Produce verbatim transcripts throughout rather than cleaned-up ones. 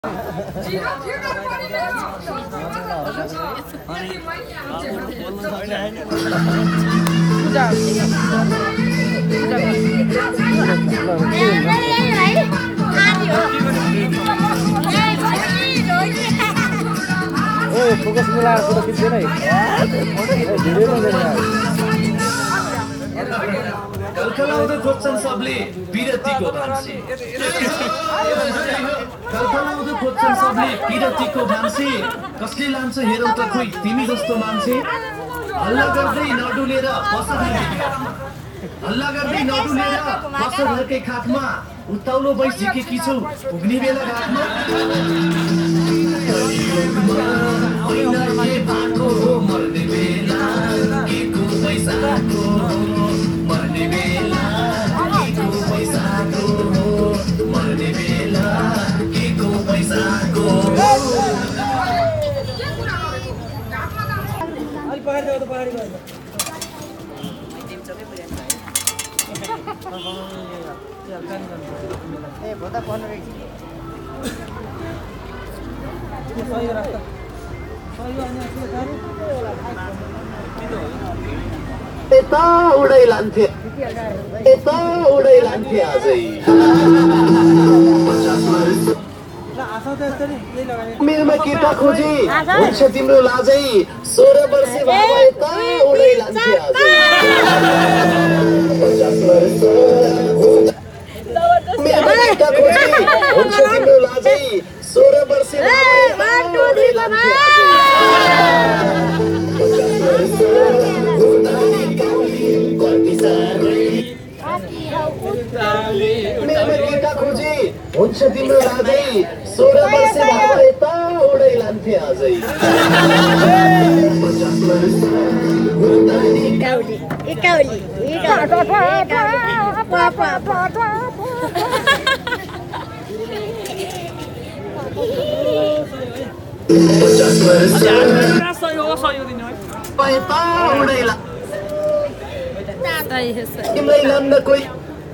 focus मिलाएर photo खिच्दैन है कलकलाउँदै खोज्छन् सबले विरतिको भान्सी कलकलाउँदै खोज्छन् सबले विरतिको भान्सी कसले लान्छ हेरौ त खोइ तिमी जस्तो मान्छे हल्ला गर्दै नडुलेर बस हल्ला गर्दै नडुलेर बस घरकै खाटमा उत्ताउलो भइसकेकी छौ पुग्ने बेला घाटमा मर्ने बेला केको पैसाको मर्ने बेला केको पैसाको मर्ने बेला केको पैसाको अलि पहाड जाऊ त पहाडी गयो ए भोदा पर्न रहेछ सही रास्ता सही होइन यता उडै लान्थे यता उडै लान्थे आजै मेरोमा केटा खोजी हुन्छ तिम्रो लाजै सोह्र वर्षे बाबा यता उडै लान्थे आजै मेरोमा केटा खोजी हुन्छ तिम्रो लाजै सोह्र वर्षे बाबा यता उडै लान्थे केटा खोजी हुन्छ तिम्रो लाजै सोह्र वर्षे बाबा यता उडै लान्थे आजै तिमीलाई लान्न कोही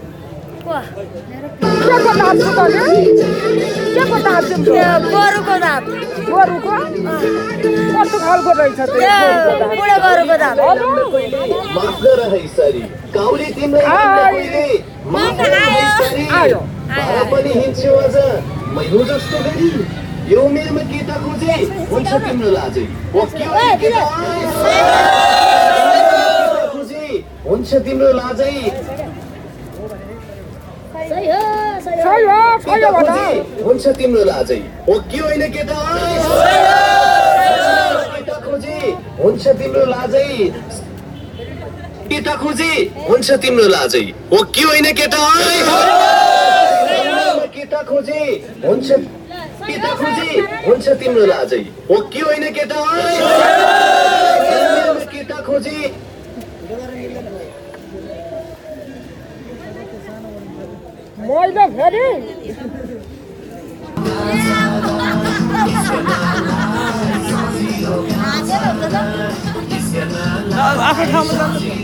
गोरुको दाँत गोरुको कस्तो खालको रहेछ बुढो गोरुको दाँत माफ गर है सरी गाउँले तिमीलाई आयो भाडा पनि हिँड्छौ अझ मैलो जस्तो गरी यो उमेरमा केटा खोजे हुन्छ तिम्रो लाजै खोजे हुन्छ तिम्रो लाजै हुन्छ तिम्रो लाजै हो कि होइन केटा केटा खोजी हुन्छ तिम्रो लाजै केटा खोजी हुन्छ तिम्रो लाजै हो कि होइन केटा केटा खोजी हुन्छ केटा खोजी हुन्छ तिम्रो लाजै हो कि होइन केटा केटा खोजी मैले फेरि आफ्नो ठाउँमा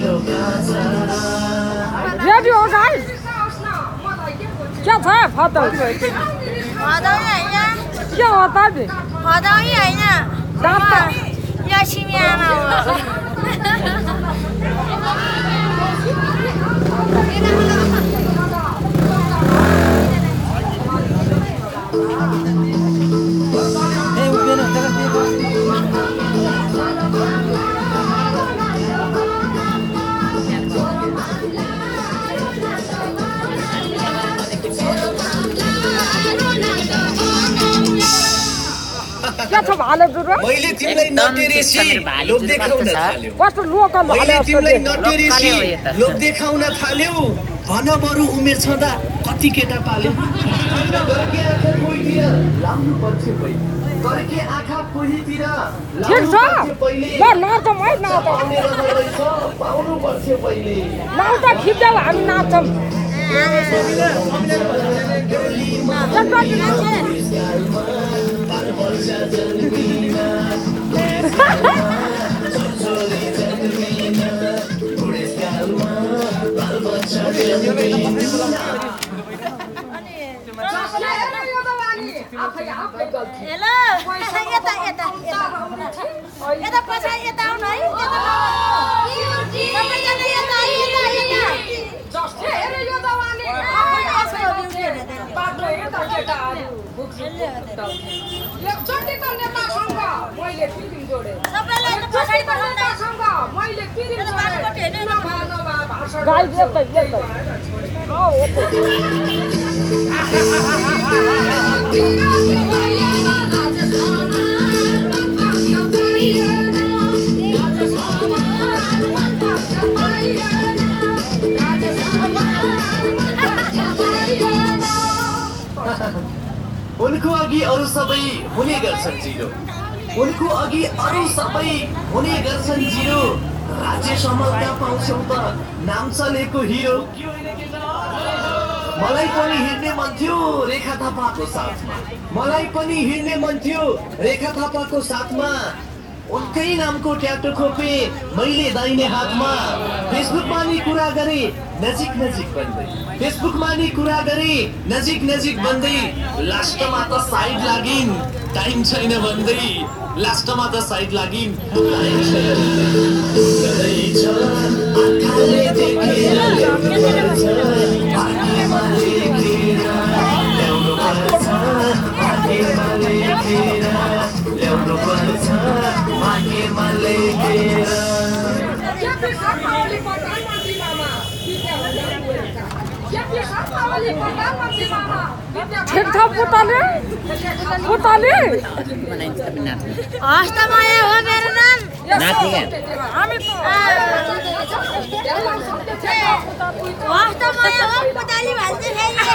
रेडी हो गाइस क्या छ फतौ हदाउने होइन के हो त बे हदाउने होइन दाँत लक्ष्मी आमा हो मैले तिमीलाई नटेरेसी लोभ देखाउन थाल्यो कस्तो लोकल मैले तिमीलाई नटेरेसी लोभ देखाउन थाल्यो भन बरु उमेर छँदा कति केटा पाल्यो गर्के आँखा कोहीतिर लाउनु पर्छ पहिले गर्के आँखा कोहीतिर ठिक छ ल नाचौँ है नाचौँ पाउनु पर्छ पहिले नाच्दा खिच्दै हामी नाच्छौँ आफै गल्ती हेलो यता यता यता पछाडि यता आउनु है सबैजना यता यता यता जस्तै हेरे यो जवानी बाटो हेर्दा केटाहरू एकचोटि त नेतासँग मैले फिल्म जोडेँ सबैलाई त पछाडि पठाउँदा नेतासँग मैले फिल्म बाटोबाट हेर्ने गाई यतै यतै हो उनको अघि अरू सबै हुने गर्छन् जिरो उनको अघि अरू सबै हुने गर्छन् जिरो राज्य समलता पाउँछौ त नाम चलेको हिरो मलाई पनि हिँड्ने मन थियो रेखा थापाको साथमा मलाई पनि हिँड्ने मन थियो रेखा थापाको साथमा उनकै नामको ट्याटो खोपे मैले दाहिने हातमा फेसबुकमा नि कुरा गरे नजिक नजिक बन्दै फेसबुकमा नि कुरा गरे नजिक नजिक बन्दै लास्टमा त साइड लागिन् टाइम छैन भन्दै लास्टमा त साइड लागिन् टाइम छैन रहेछ आँखाले देखेर ल्याउनु पर्छ भाग्यमा लेखेर ल्याउनु पर्छ भाग्यमा लेखेर ल्याउनु पर्छ भाग्यमा लेखेर ठिक छ पुतली पुतली हस्तमाया हो मेरो नाम हामी त हस्तमाया हो पुतली भन्छ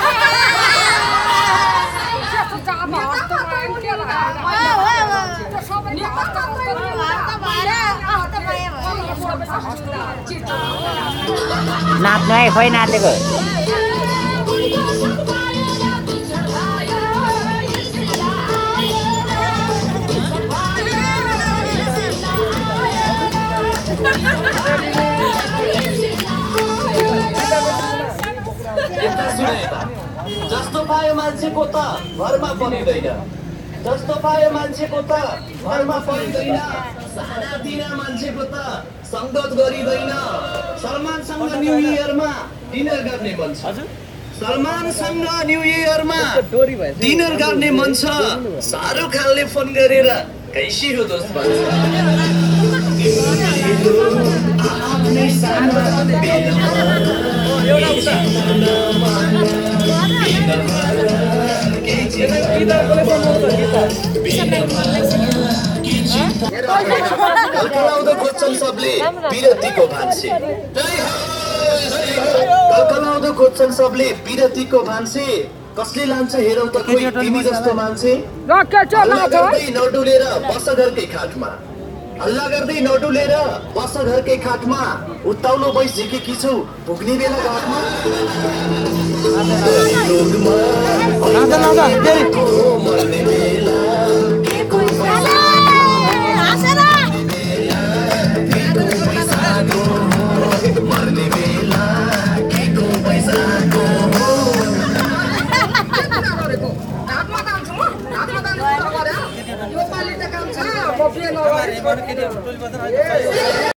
नाच्नु है खोइ नाचेको जस्तो पायो मान्छेको त घरमा परिँदैन जस्तो पायो मान्छेको त घरमा परिँदैन सानातिना मान्छेको त सङ्गत गरिँदैन सलमानसँग न्यु इयरमा डिनर गर्ने मन छ सलमानसँग न्यु इयरमा डिनर गर्ने मन छ शाहरुख खानले फोन गरेर कैसी हो दोस्त भन्छ कलकलाउँदो खोज्छन् सबले विरतीको भान्से कलकलाउँदो खोज्छन् सबले विरतीको भान्से कसले लान्छ हेरौ त कोही तिमी जस्तो मान्छे हल्ला गर्दै नडुलेर बस घरकै खाटमा हल्ला गर्दै नडुलेर बस घरकै खाटमा उत्ताउलो बैस झिकेकी छौ पुग्ने बेला घाटमा मर्ने